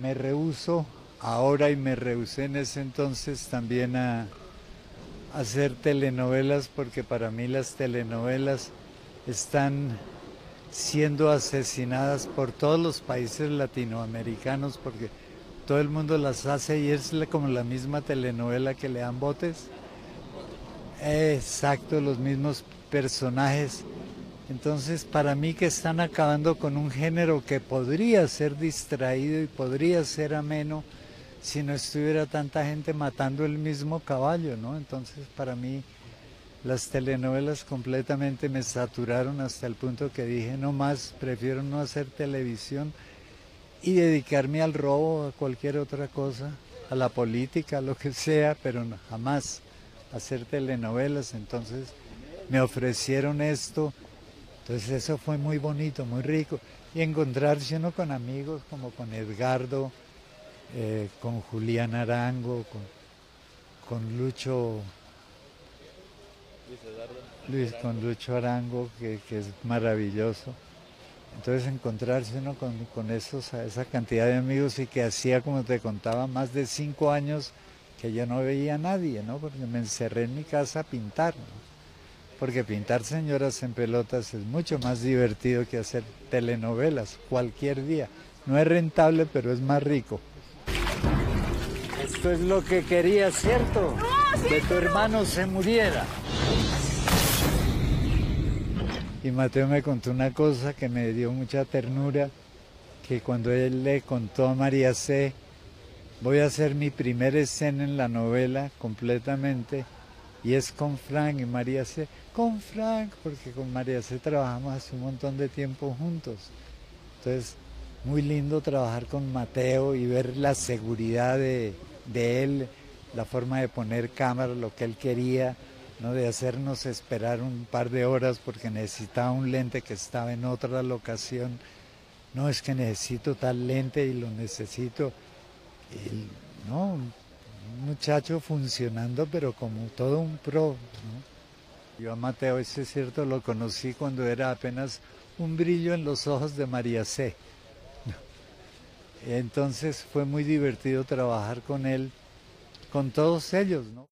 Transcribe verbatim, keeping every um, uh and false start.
me rehúso ahora y me rehusé en ese entonces también a, a hacer telenovelas, porque para mí las telenovelas están siendo asesinadas por todos los países latinoamericanos, porque todo el mundo las hace y es como la misma telenovela que le dan botes. Exacto, los mismos personajes. Entonces, para mí que están acabando con un género que podría ser distraído y podría ser ameno si no estuviera tanta gente matando el mismo caballo, ¿no? Entonces, para mí, las telenovelas completamente me saturaron hasta el punto que dije, no más, prefiero no hacer televisión y dedicarme al robo, a cualquier otra cosa, a la política, a lo que sea, pero no, jamás hacer telenovelas. Entonces, me ofrecieron esto. Entonces eso fue muy bonito, muy rico. Y encontrarse uno con amigos como con Edgardo, eh, con Julián Arango, con, con Lucho, Luis, con Lucho Arango, que, que es maravilloso. Entonces encontrarse uno con, con esos, esa cantidad de amigos y que hacía, como te contaba, más de cinco años que yo no veía a nadie, ¿no? Porque me encerré en mi casa a pintar, ¿no? Porque pintar señoras en pelotas es mucho más divertido que hacer telenovelas cualquier día. No es rentable, pero es más rico. Esto es lo que quería, ¿cierto? No, que tu hermano se muriera. Y Mateo me contó una cosa que me dio mucha ternura, que cuando él le contó a María C., voy a hacer mi primera escena en la novela completamente, y es con Frank y María C. Con Frank, porque con María C. trabajamos hace un montón de tiempo juntos. Entonces, muy lindo trabajar con Mateo y ver la seguridad de, de él, la forma de poner cámara, lo que él quería, ¿no? De hacernos esperar un par de horas porque necesitaba un lente que estaba en otra locación. No, es que necesito tal lente y lo necesito. Y, no, un muchacho funcionando, pero como todo un pro, ¿no? Yo a Mateo, ese es cierto, lo conocí cuando era apenas un brillo en los ojos de María C. Entonces fue muy divertido trabajar con él, con todos ellos, ¿no?